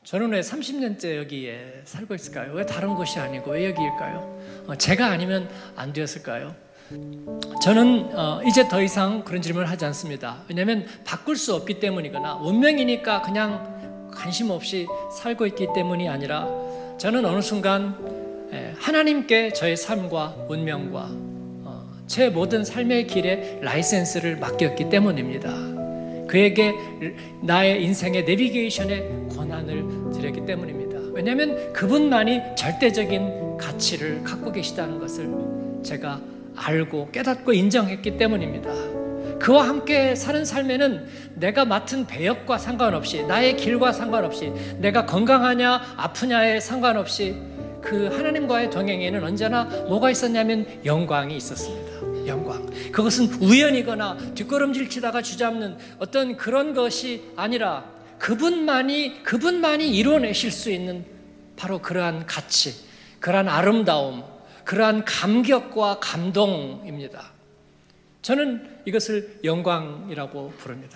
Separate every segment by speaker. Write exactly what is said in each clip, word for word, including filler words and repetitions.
Speaker 1: 저는 왜 삼십 년째 여기에 살고 있을까요? 왜 다른 곳이 아니고 왜 여기일까요? 어, 제가 아니면 안 되었을까요? 저는 어, 이제 더 이상 그런 질문을 하지 않습니다. 왜냐하면 바꿀 수 없기 때문이거나 운명이니까 그냥 관심 없이 살고 있기 때문이 아니라 저는 어느 순간 에, 하나님께 저의 삶과 운명과 어, 제 모든 삶의 길에 라이센스를 맡겼기 때문입니다. 그에게 나의 인생의 내비게이션의 권한을 드렸기 때문입니다. 왜냐하면 그분만이 절대적인 가치를 갖고 계시다는 것을 제가 알고 깨닫고 인정했기 때문입니다. 그와 함께 사는 삶에는 내가 맡은 배역과 상관없이, 나의 길과 상관없이, 내가 건강하냐 아프냐에 상관없이 그 하나님과의 동행에는 언제나 뭐가 있었냐면 영광이 있었습니다. 영광. 그것은 우연이거나 뒷걸음질 치다가 주잡는 어떤 그런 것이 아니라 그분만이 그분만이 이뤄내실 수 있는 바로 그러한 가치, 그러한 아름다움, 그러한 감격과 감동입니다. 저는 이것을 영광이라고 부릅니다.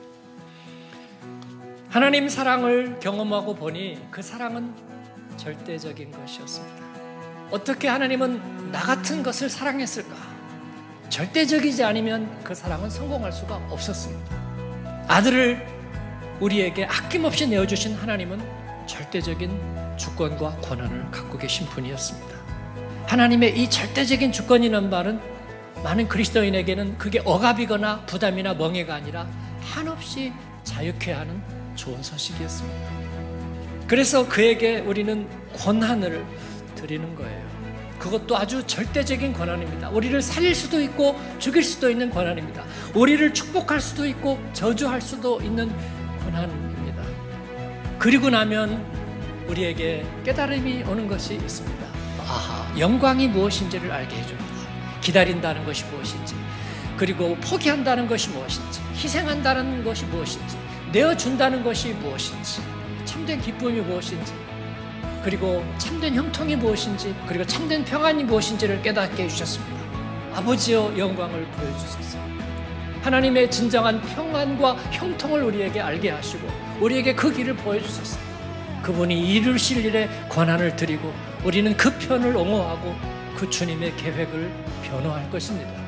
Speaker 1: 하나님 사랑을 경험하고 보니 그 사랑은 절대적인 것이었습니다. 어떻게 하나님은 나 같은 것을 사랑했을까? 절대적이지 않으면 그 사랑은 성공할 수가 없었습니다. 아들을 우리에게 아낌없이 내어주신 하나님은 절대적인 주권과 권한을 갖고 계신 분이었습니다. 하나님의 이 절대적인 주권이라는 말은 많은 그리스도인에게는 그게 억압이거나 부담이나 멍해가 아니라 한없이 자유케 하는 좋은 소식이었습니다. 그래서 그에게 우리는 권한을 드리는 거예요. 그것도 아주 절대적인 권한입니다. 우리를 살릴 수도 있고 죽일 수도 있는 권한입니다. 우리를 축복할 수도 있고 저주할 수도 있는 권한입니다. 그리고 나면 우리에게 깨달음이 오는 것이 있습니다. 아하, 영광이 무엇인지를 알게 해줍니다. 기다린다는 것이 무엇인지, 그리고 포기한다는 것이 무엇인지, 희생한다는 것이 무엇인지, 내어준다는 것이 무엇인지, 참된 기쁨이 무엇인지, 그리고 참된 형통이 무엇인지, 그리고 참된 평안이 무엇인지를 깨닫게 해주셨습니다. 아버지여 영광을 보여주소서. 하나님의 진정한 평안과 형통을 우리에게 알게 하시고 우리에게 그 길을 보여주소서. 그분이 이루실 일에 권한을 드리고 우리는 그 편을 옹호하고 그 주님의 계획을 변호할 것입니다.